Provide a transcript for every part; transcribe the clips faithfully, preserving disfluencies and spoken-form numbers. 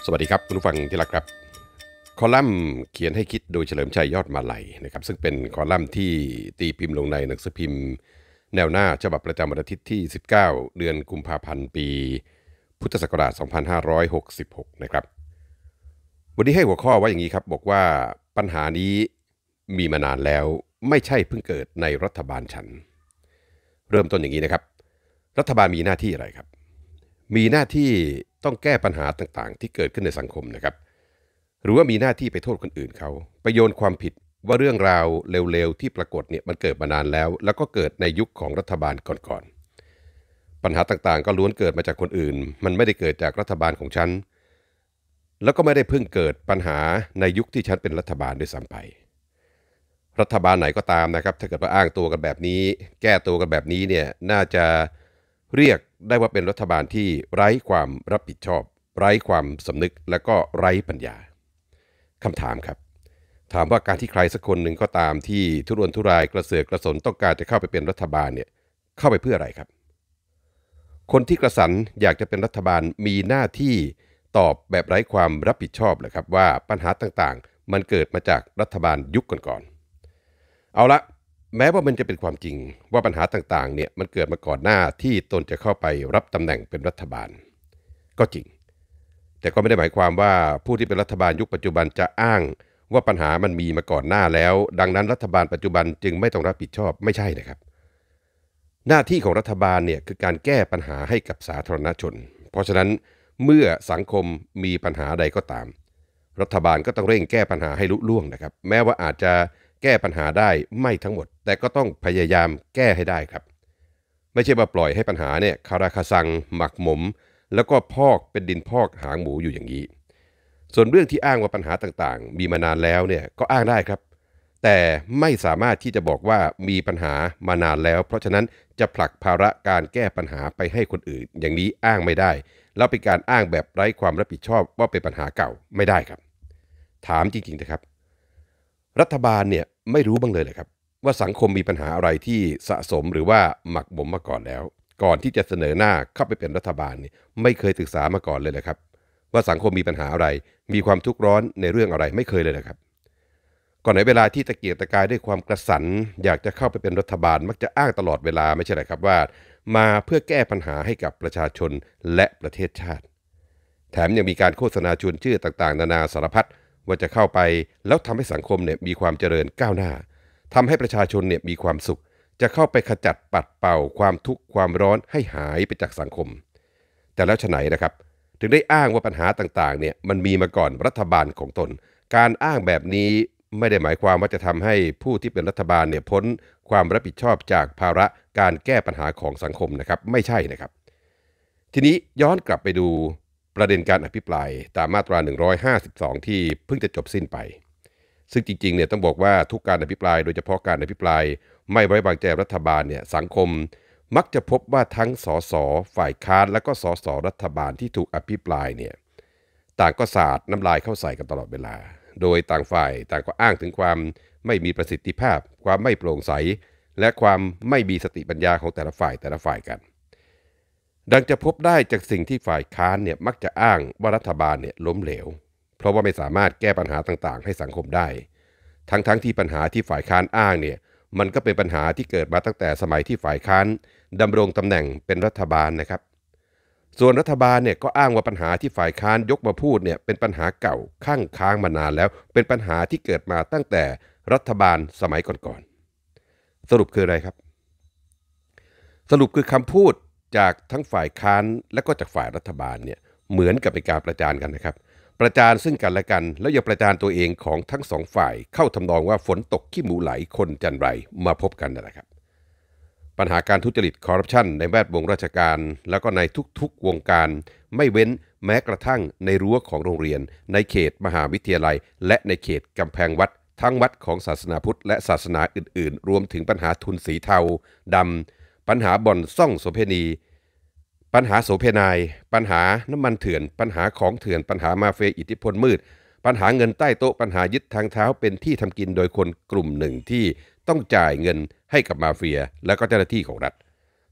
สวัสดีครับคุณผู้ฟังที่รักครับคอลัมน์เขียนให้คิดโดยเฉลิมชัยยอดมาลัยนะครับซึ่งเป็นคอลัมน์ที่ตีพิมพ์ลงในหนังสือพิมพ์แนวหน้าฉบับประจำวันอาทิตย์ที่สิบเก้าเดือนกุมภาพันธ์ปีพุทธศักราชสองพันห้าร้อยหกสิบหกนะครับวันนี้ให้หัวข้อไว้อย่างนี้ครับบอกว่าปัญหานี้มีมานานแล้วไม่ใช่เพิ่งเกิดในรัฐบาลฉันเริ่มต้นอย่างนี้นะครับรัฐบาลมีหน้าที่อะไรครับมีหน้าที่ต้องแก้ปัญหาต่างๆที่เกิดขึ้นในสังคมนะครับหรือว่ามีหน้าที่ไปโทษคนอื่นเขาไปโยนความผิดว่าเรื่องราวเร็วๆที่ปรากฏเนี่ยมันเกิดมานานแล้วแล้วก็เกิดในยุคของรัฐบาลก่อนๆปัญหาต่างๆก็ล้วนเกิดมาจากคนอื่นมันไม่ได้เกิดจากรัฐบาลของฉันแล้วก็ไม่ได้เพิ่งเกิดปัญหาในยุคที่ฉันเป็นรัฐบาลด้วยซ้ำไปรัฐบาลไหนก็ตามนะครับถ้าเกิดว่าอ้างตัวกันแบบนี้แก้ตัวกันแบบนี้เนี่ยน่าจะเรียกได้ว่าเป็นรัฐบาลที่ไร้ความรับผิดชอบไร้ความสำนึกและก็ไร้ปัญญาคำถามครับถามว่าการที่ใครสักคนหนึ่งก็ตามที่ทุรนทุรายกระเสือกกระสนต้องการจะเข้าไปเป็นรัฐบาลเนี่ยเข้าไปเพื่ออะไรครับคนที่กระสันอยากจะเป็นรัฐบาลมีหน้าที่ตอบแบบไร้ความรับผิดชอบเลยครับว่าปัญหาต่างๆมันเกิดมาจากรัฐบาลยุคก่อนๆเอาละแม้ว่ามันจะเป็นความจริงว่าปัญหาต่างๆเนี่ยมันเกิดมาก่อนหน้าที่ตนจะเข้าไปรับตำแหน่งเป็นรัฐบาลก็จริงแต่ก็ไม่ได้หมายความว่าผู้ที่เป็นรัฐบาลยุคปัจจุบันจะอ้างว่าปัญหามันมีมาก่อนหน้าแล้วดังนั้นรัฐบาลปัจจุบันจึงไม่ต้องรับผิดชอบไม่ใช่นะครับหน้าที่ของรัฐบาลเนี่ยคือการแก้ปัญหาให้กับสาธารณชนเพราะฉะนั้นเมื่อสังคมมีปัญหาใดก็ตามรัฐบาลก็ต้องเร่งแก้ปัญหาให้ลุล่วงนะครับแม้ว่าอาจจะแก้ปัญหาได้ไม่ทั้งหมดแต่ก็ต้องพยายามแก้ให้ได้ครับไม่ใช่ว่าปล่อยให้ปัญหาเนี่ยคาราคาซังหมักหมมแล้วก็พอกเป็นดินพอกหางหมูอยู่อย่างนี้ส่วนเรื่องที่อ้างว่าปัญหาต่างๆมีมานานแล้วเนี่ยก็อ้างได้ครับแต่ไม่สามารถที่จะบอกว่ามีปัญหามานานแล้วเพราะฉะนั้นจะผลักภาระการแก้ปัญหาไปให้คนอื่นอย่างนี้อ้างไม่ได้แล้วเป็นการอ้างแบบไร้ความรับผิดชอบว่าเป็นปัญหาเก่าไม่ได้ครับถามจริงๆนะครับรัฐบาลเนี่ยไม่รู้บ้างเลยเหรอครับว่าสังคมมีปัญหาอะไรที่สะสมหรือว่าหมักหมมมาก่อนแล้วก่อนที่จะเสนอหน้าเข้าไปเป็นรัฐบาลเนี่ยไม่เคยศึกษามาก่อนเลยนะครับว่าสังคมมีปัญหาอะไรมีความทุกข์ร้อนในเรื่องอะไรไม่เคยเลยนะครับก่อนไหนเวลาที่ตะเกียกตะกายด้วยความกระสันอยากจะเข้าไปเป็นรัฐบาลมักจะอ้างตลอดเวลาไม่ใช่เหรอครับว่ามาเพื่อแก้ปัญหาให้กับประชาชนและประเทศชาติแถมยังมีการโฆษณาชวนเชื่อต่างๆนานาสารพัดว่าจะเข้าไปแล้วทำให้สังคมเนี่ยมีความเจริญก้าวหน้าทำให้ประชาชนเนี่ยมีความสุขจะเข้าไปขจัดปัดเป่าความทุกข์ความร้อนให้หายไปจากสังคมแต่แล้วฉะไหนนะครับถึงได้อ้างว่าปัญหาต่างๆเนี่ยมันมีมาก่อนรัฐบาลของตนการอ้างแบบนี้ไม่ได้หมายความว่าจะทำให้ผู้ที่เป็นรัฐบาลเนี่ยพ้นความรับผิดชอบจากภาระการแก้ปัญหาของสังคมนะครับไม่ใช่นะครับทีนี้ย้อนกลับไปดูประเด็นการอภิปรายตามมาตราหนึ่งร้อยห้าสิบสองที่เพิ่งจะจบสิ้นไปซึ่งจริงๆเนี่ยต้องบอกว่าทุกการอภิปรายโดยเฉพาะการอภิปรายไม่ไว้วางใจรัฐบาลเนี่ยสังคมมักจะพบว่าทั้งสสฝ่ายค้านและก็สสรัฐบาลที่ถูกอภิปรายเนี่ยต่างก็สาดน้ำลายเข้าใส่กันตลอดเวลาโดยต่างฝ่ายต่างก็อ้างถึงความไม่มีประสิทธิภาพความไม่โปร่งใสและความไม่มีสติปัญญาของแต่ละฝ่ายแต่ละฝ่ายกันดังจะพบได้จากสิ่งที่ฝ่ายค้านเนี่ยมักจะอ้างว่ารัฐบาลเนี่ยล้มเหลวเพราะว่าไม่สามารถแก้ปัญหาต่างๆให้สังคมได้ทั้งๆ ทที่ปัญหาที่ฝ่ายค้านอ้างเนี่ยมันก็เป็นปัญหาที่เกิดมาตั้งแต่สมัยที่ฝ่ายค้านดำรงตำแหน่งเป็นรัฐบาลนะครับส่วนรัฐบาลเนี่ยก็อ้างว่าปัญหาที่ฝ่ายค้านยกมาพูดเนี่ยเป็นปัญหาเก่าข้างค้างมานานแล้วเป็นปัญหาที่เกิดมาตั้งแต่รัฐบาลสมัยก่อนๆสรุปคืออะไรครับสรุปคือคำพูดจากทั้งฝ่ายค้านและก็จากฝ่ายรัฐบาลเนี่ยเหมือนกับเป็นการประจานกันนะครับประจานซึ่งกันและกันแล้วยังประจานตัวเองของทั้งสองฝ่ายเข้าทำนองว่าฝนตกขี้หมูไหลคนจันไรมาพบกันนะครับปัญหาการทุจริตคอร์รัปชันในแวดวงราชการแล้วก็ในทุกๆวงการไม่เว้นแม้กระทั่งในรั้วของโรงเรียนในเขตมหาวิทยาลัยและในเขตกำแพงวัดทั้งวัดของศาสนาพุทธและศาสนาอื่นๆรวมถึงปัญหาทุนสีเทาดำปัญหาบ่อนซ่องโสเภณีปัญหาโสเพนายปัญหาน้ำมันเถื่อนปัญหาของเถื่อนปัญหามาเฟียอิทธิพลมืดปัญหาเงินใต้โต๊ะปัญหายึดทางเท้าเป็นที่ทำกินโดยคนกลุ่มหนึ่งที่ต้องจ่ายเงินให้กับมาเฟียและก็เจ้าหน้าที่ของรัฐ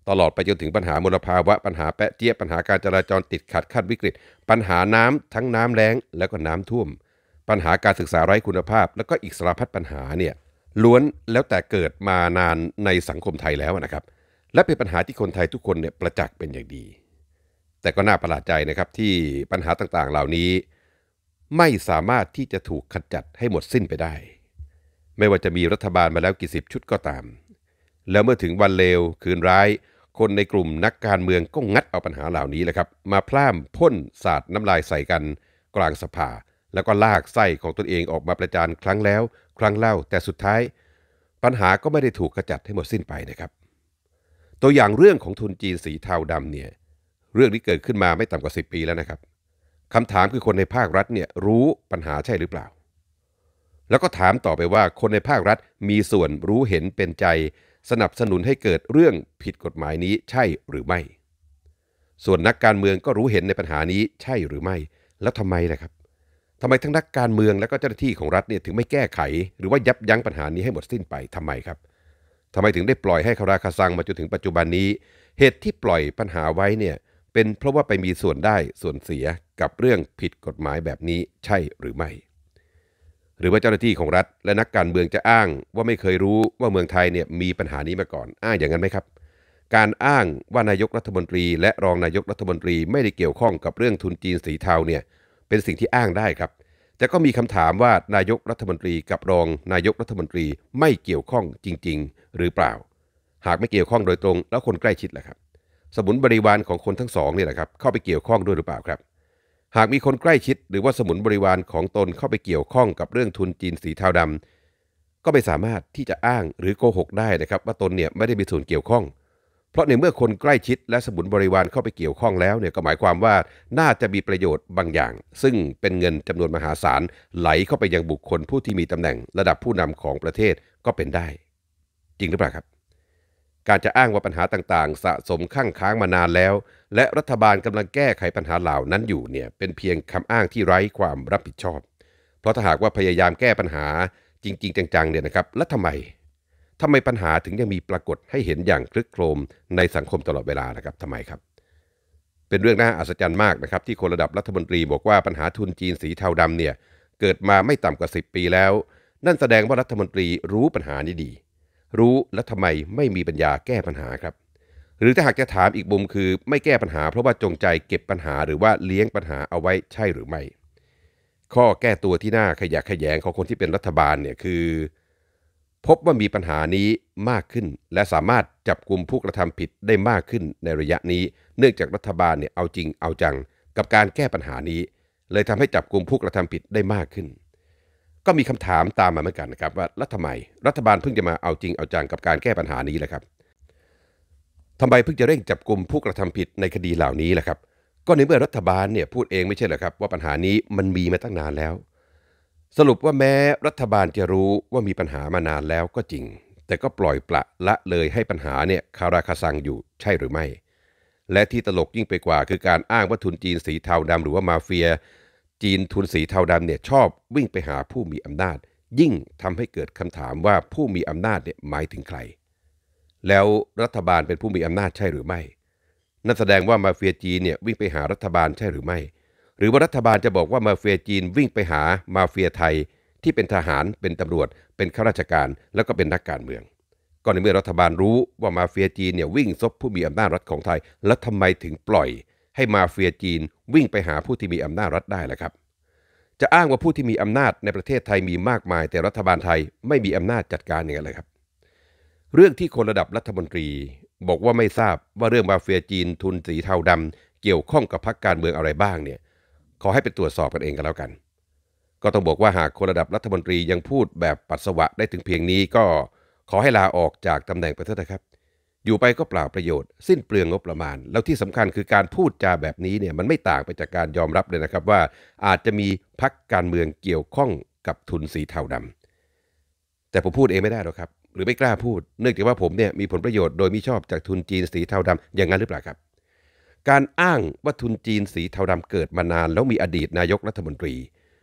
ตลอดไปจนถึงปัญหามลภาวะปัญหาแปะเจี๊ยบปัญหาการจราจรติดขัดขั้นวิกฤตปัญหาน้ำทั้งน้ำแล้งแล้วก็น้ำท่วมปัญหาการศึกษาไร้คุณภาพแล้วก็อีกสารพัดปัญหาเนี่ยล้วนแล้วแต่เกิดมานานในสังคมไทยแล้วนะครับและเป็นปัญหาที่คนไทยทุกคนเนี่ยประจักษ์เป็นอย่างดีแต่ก็น่าประหลาดใจนะครับที่ปัญหาต่างๆเหล่านี้ไม่สามารถที่จะถูกขจัดให้หมดสิ้นไปได้ไม่ว่าจะมีรัฐบาลมาแล้วกี่สิบชุดก็ตามแล้วเมื่อถึงวันเลวคืนร้ายคนในกลุ่มนักการเมืองก็งัดเอาปัญหาเหล่านี้แหละครับมาพล่ามพ่นสาดน้ำลายใส่กันกลางสภาแล้วก็ลากไส้ของตนเองออกมาประจานครั้งแล้วครั้งเล่าแต่สุดท้ายปัญหาก็ไม่ได้ถูกขจัดให้หมดสิ้นไปนะครับตัวอย่างเรื่องของทุนจีนสีเทาดำเนี่ยเรื่องนี้เกิดขึ้นมาไม่ต่ำกว่าสิบปีแล้วนะครับคำถามคือคนในภาครัฐเนี่ยรู้ปัญหาใช่หรือเปล่าแล้วก็ถามต่อไปว่าคนในภาครัฐมีส่วนรู้เห็นเป็นใจสนับสนุนให้เกิดเรื่องผิดกฎหมายนี้ใช่หรือไม่ส่วนนักการเมืองก็รู้เห็นในปัญหานี้ใช่หรือไม่แล้วทำไมล่ะครับทำไมทั้งนักการเมืองและก็เจ้าหน้าที่ของรัฐเนี่ยถึงไม่แก้ไขหรือว่ายับยั้งปัญหานี้ให้หมดสิ้นไปทำไมครับทำไมถึงได้ปล่อยให้คาราคาซังมาจนถึงปัจจุบันนี้เหตุที่ปล่อยปัญหาไว้เนี่ยเป็นเพราะว่าไปมีส่วนได้ส่วนเสียกับเรื่องผิดกฎหมายแบบนี้ใช่หรือไม่หรือว่าเจ้าหน้าที่ของรัฐและนักการเมืองจะอ้างว่าไม่เคยรู้ว่าเมืองไทยเนี่ยมีปัญหานี้มาก่อนอ้างอย่างนั้นไหมครับการอ้างว่านายกรัฐมนตรีและรองนายกรัฐมนตรีไม่ได้เกี่ยวข้องกับเรื่องทุนจีนสีเทาเนี่ยเป็นสิ่งที่อ้างได้ครับแต่ก็มีคำถามว่านายกรัฐมนตรีกับรองนายกรัฐมนตรีไม่เกี่ยวข้องจริงๆหรือเปล่าหากไม่เกี่ยวข้องโดยตรงแล้วคนใกล้ชิดล่ะครับสมุนบริวารของคนทั้งสองนี่แหละครับเข้าไปเกี่ยวข้องด้วยหรือเปล่าครับหากมีคนใกล้ชิดหรือว่าสมุนบริวารของตนเข้าไปเกี่ยวข้องกับเรื่องทุนจีนสีเทาดำก็ไม่สามารถที่จะอ้างหรือโกหกได้นะครับว่าตนเนี่ยไม่ได้มีส่วนเกี่ยวข้องเพราะในเมื่อคนใกล้ชิดและสมุนบริวารเข้าไปเกี่ยวข้องแล้วเนี่ยก็หมายความว่าน่าจะมีประโยชน์บางอย่างซึ่งเป็นเงินจำนวนมหาศาลไหลเข้าไปยังบุคคลผู้ที่มีตำแหน่งระดับผู้นำของประเทศก็เป็นได้จริงหรือเปล่าครับการจะอ้างว่าปัญหาต่างๆสะสมข้างค้างมานานแล้วและรัฐบาลกำลังแก้ไขปัญหาเหล่านั้นอยู่เนี่ยเป็นเพียงคำอ้างที่ไร้ความรับผิดชอบเพราะถ้าหากว่าพยายามแก้ปัญหาจริงๆจังๆเนี่ยนะครับแล้วทำไมทำไมปัญหาถึงยังมีปรากฏให้เห็นอย่างคลึกโครมในสังคมตลอดเวลานะครับทำไมครับเป็นเรื่องน่าอัศจรรย์มากนะครับที่คนระดับรัฐมนตรีบอกว่าปัญหาทุนจีนสีเทาดำเนี่ยเกิดมาไม่ต่ำกว่าสิบปีแล้วนั่นแสดงว่ารัฐมนตรีรู้ปัญหานี้ดีรู้แล้วทำไมไม่มีปัญญาแก้ปัญหาครับหรือถ้าหากจะถามอีกมุมคือไม่แก้ปัญหาเพราะว่าจงใจเก็บปัญหาหรือว่าเลี้ยงปัญหาเอาไว้ใช่หรือไม่ข้อแก้ตัวที่น่าขยะแขยงของคนที่เป็นรัฐบาลเนี่ยคือพบว่ามีปัญหานี้มากขึ้นและสามารถจับกุมผู้กระทำผิดได้มากขึ้นในระยะนี้เนื่องจากรัฐบาลเนี่ยเอาจริงเอาจังกับการแก้ปัญหานี้เลยทำให้จับกุมผู้กระทำผิดได้มากขึ้นก็มีคำถามตามมาเหมือนกันนะครับว่าแล้วทำไมรัฐบาลเพิ่งจะมาเอาจริงเอาจังกับการแก้ปัญหานี้แหละครับทำไมเพิ่งจะเร่งจับกุมผู้กระทำผิดในคดีเหล่านี้แหละครับก็ในเมื่อรัฐบาลเนี่ยพูดเองไม่ใช่เหรอครับว่าปัญหานี้มันมีมาตั้งนานแล้วสรุปว่าแม้รัฐบาลจะรู้ว่ามีปัญหามานานแล้วก็จริงแต่ก็ปล่อยปละละเลยให้ปัญหาเนี่ยคาราคาซังอยู่ใช่หรือไม่และที่ตลกยิ่งไปกว่าคือการอ้างว่าทุนจีนสีเทาดำหรือว่ามาเฟียจีนทุนสีเทาดำเนี่ยชอบวิ่งไปหาผู้มีอำนาจยิ่งทำให้เกิดคำถามว่าผู้มีอำนาจเนี่ยหมายถึงใครแล้วรัฐบาลเป็นผู้มีอำนาจใช่หรือไม่นั่นแสดงว่ามาเฟียจีนเนี่ยวิ่งไปหารัฐบาลใช่หรือไม่หรือว่ารัฐบาลจะบอกว่ามาเฟียจีนวิ่งไปหามาเฟียไทยที่เป็นทหารเป็นตำรวจเป็นข้าราชการแล้วก็เป็นนักการเมืองก็ในเมื่อรัฐบาลรู้ว่ามาเฟียจีนเนี่ยวิ่งซบผู้มีอำนาจรัฐของไทยแล้วทำไมถึงปล่อยให้มาเฟียจีนวิ่งไปหาผู้ที่มีอำนาจรัฐได้ล่ะครับจะอ้างว่าผู้ที่มีอำนาจในประเทศไทยมีมากมายแต่รัฐบาลไทยไม่มีอำนาจจัดการอย่างไรเลยครับเรื่องที่คนระดับรัฐมนตรีบอกว่าไม่ทราบว่าเรื่องมาเฟียจีนทุนสีเทาดำเกี่ยวข้องกับพรรคการเมืองอะไรบ้างเนี่ยขอให้ไปตรวจสอบกันเองกันแล้วกันก็ต้องบอกว่าหากคนระดับรัฐมนตรียังพูดแบบปัสสาวะได้ถึงเพียงนี้ก็ขอให้ลาออกจากตำแหน่งไปเถอะครับอยู่ไปก็เปล่าประโยชน์สิ้นเปลืองงบประมาณแล้วที่สำคัญคือการพูดจาแบบนี้เนี่ยมันไม่ต่างไปจากการยอมรับเลยนะครับว่าอาจจะมีพรรคการเมืองเกี่ยวข้องกับทุนสีเทาดำแต่ผมพูดเองไม่ได้หรอกครับหรือไม่กล้าพูดเนื่องจากว่าผมเนี่ยมีผลประโยชน์โดยมิชอบจากทุนจีนสีเทาดำอย่างนั้นหรือเปล่าครับการอ้างว่าทุนจีนสีเทาดำเกิดมานานแล้วมีอดีตนายกรัฐมนตรี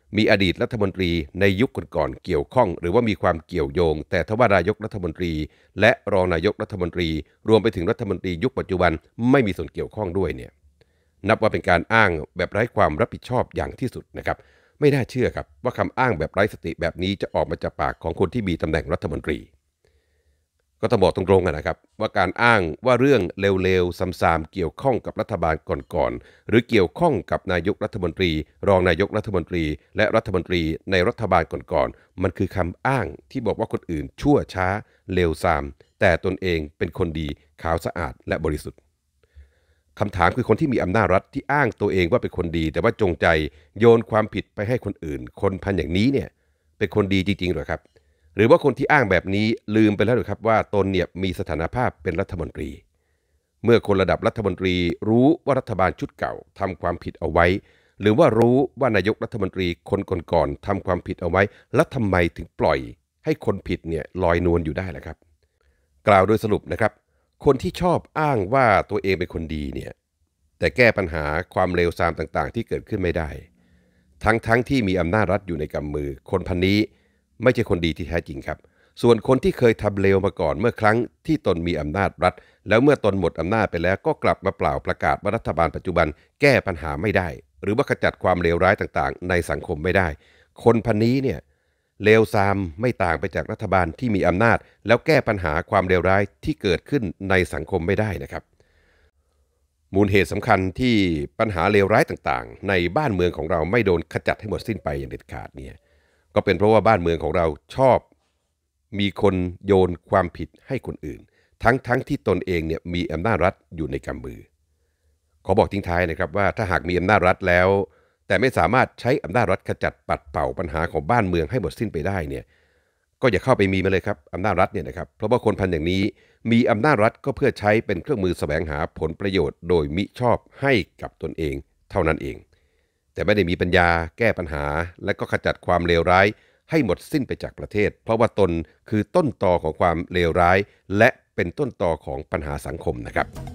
มีอดีตรัฐมนตรีในยุคก่อนๆเกี่ยวข้องหรือว่ามีความเกี่ยวโยงแต่ทว่านายกรัฐมนตรีและรองนายกรัฐมนตรีรวมไปถึงรัฐมนตรียุคปัจจุบันไม่มีส่วนเกี่ยวข้องด้วยเนี่ยนับว่าเป็นการอ้างแบบไร้ความรับผิดชอบอย่างที่สุดนะครับไม่น่าเชื่อครับว่าคำอ้างแบบไร้สติแบบนี้จะออกมาจากปากของคนที่มีตำแหน่งรัฐมนตรีก็ต้องบอกตรงๆนะครับว่าการอ้างว่าเรื่องเร็วๆซ้ำๆเกี่ยวข้องกับรัฐบาลก่อนๆหรือเกี่ยวข้องกับนายกรัฐมนตรีรองนายกรัฐมนตรีและรัฐมนตรีในรัฐบาลก่อนๆมันคือคำอ้างที่บอกว่าคนอื่นชั่วช้าเลวทรามแต่ตนเองเป็นคนดีขาวสะอาดและบริสุทธิ์คำถามคือคนที่มีอำนาจรัฐที่อ้างตัวเองว่าเป็นคนดีแต่ว่าจงใจโยนความผิดไปให้คนอื่นคนพันอย่างนี้เนี่ยเป็นคนดีจริงๆหรอครับหรือว่าคนที่อ้างแบบนี้ลืมไปแล้วหรือครับว่าตนเนี่ยมีสถานภาพเป็นรัฐมนตรีเมื่อคนระดับรัฐมนตรีรู้ว่ารัฐบาลชุดเก่าทำความผิดเอาไว้หรือว่ารู้ว่านายกรัฐมนตรีคนก่อนๆทำความผิดเอาไว้แล้วทำไมถึงปล่อยให้คนผิดเนี่ยลอยนวลอยู่ได้ล่ะครับกล่าวโดยสรุปนะครับคนที่ชอบอ้างว่าตัวเองเป็นคนดีเนี่ยแต่แก้ปัญหาความเลวทรามต่างๆที่เกิดขึ้นไม่ได้ทั้งๆ ท, ที่มีอำนาจรัฐอยู่ในกำมือคนพันนี้ไม่ใช่คนดีที่แท้จริงครับส่วนคนที่เคยทำเลวมาก่อนเมื่อครั้งที่ตนมีอำนาจรัฐแล้วเมื่อตนหมดอำนาจไปแล้วก็กลับมาเปล่าประกาศว่ารัฐบาลปัจจุบันแก้ปัญหาไม่ได้หรือว่าขจัดความเลวร้ายต่างๆในสังคมไม่ได้คนพันนี้เนี่ยเลวทรามไม่ต่างไปจากรัฐบาลที่มีอำนาจแล้วแก้ปัญหาความเลวร้ายที่เกิดขึ้นในสังคมไม่ได้นะครับมูลเหตุสำคัญที่ปัญหาเลวร้ายต่างๆในบ้านเมืองของเราไม่โดนขจัดให้หมดสิ้นไปอย่างเด็ดขาดเนี่ยก็เป็นเพราะว่าบ้านเมืองของเราชอบมีคนโยนความผิดให้คนอื่นทั้งๆ ท, ที่ตนเองเนี่ยมีอำนาจรัฐอยู่ในกำมือขอบอกทิ้งท้ายนะครับว่าถ้าหากมีอำนาจรัฐแล้วแต่ไม่สามารถใช้อำนาจรัฐขจัดปัดเป่าปัญหาของบ้านเมืองให้หมดสิ้นไปได้เนี่ยก็อย่าเข้าไปมีมาเลยครับอำนาจรัฐเนี่ยนะครับเพราะว่าคนพันอย่างนี้มีอำนาจรัฐก็เพื่อใช้เป็นเครื่องมือแสวงหาผลประโยชน์โดยมิชอบให้กับตนเองเท่านั้นเองแต่ไม่ได้มีปัญญาแก้ปัญหาและก็ขจัดความเลวร้ายให้หมดสิ้นไปจากประเทศเพราะว่าตนคือต้นตอของความเลวร้ายและเป็นต้นตอของปัญหาสังคมนะครับ